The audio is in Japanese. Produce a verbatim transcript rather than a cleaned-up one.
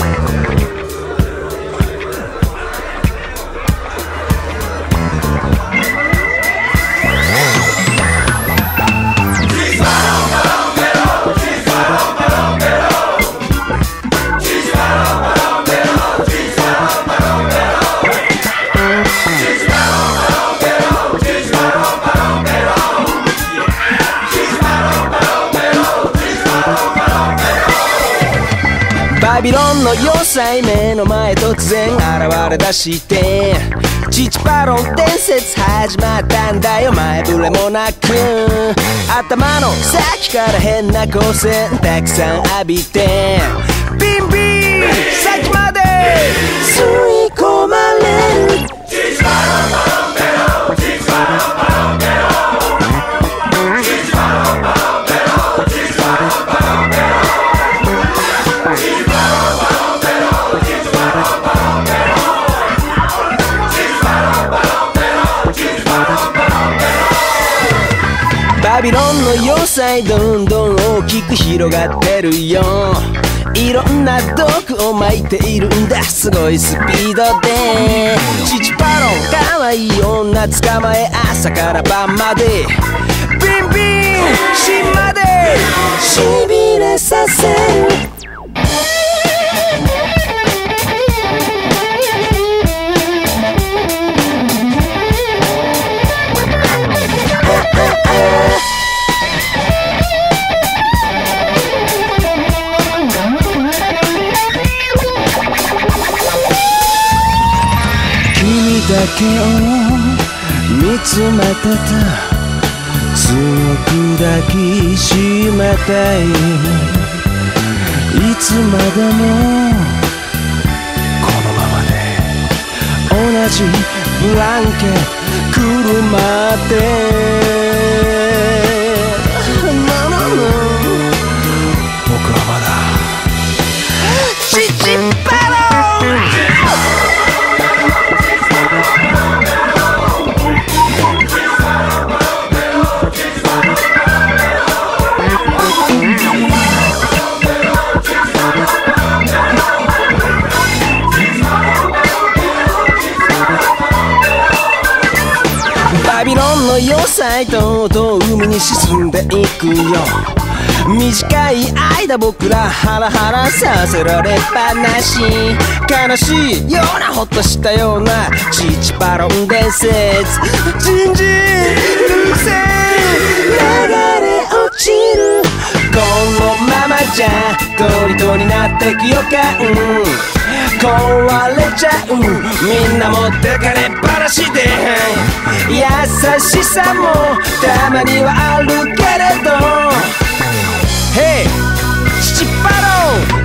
バビロンの要塞目の前突然現れ出してチチパロン伝説始まったんだよ前触れもなく頭の先から変な光線たくさん浴びてビンビン先まで吸い込まれるチチパロンパロンペロチチパロンパロンペロチチパロンパロンペロチチパロンパロンペロバビロンの要塞どんどん大きく広がってるよいろんな毒を撒いているんだすごいスピードでチチパロンかわいい女捕まえ朝から晩までビンビン芯までしびれさせるだけを見つめてた強く抱きしめたいいつまでもこのままで同じブランケットくるまって僕はまだチチパロンバビロンの要塞とうとう海に沈んでいくよ短い間僕らハラハラさせられっぱなし悲しいようなほっとしたようなチチパロン伝説ジンジルセ流れ落ちるこのままじゃトリトになってく予感壊れちゃうみんな持ってかれっぱなしで優しさもたまにはあるけれど Hey チチパロン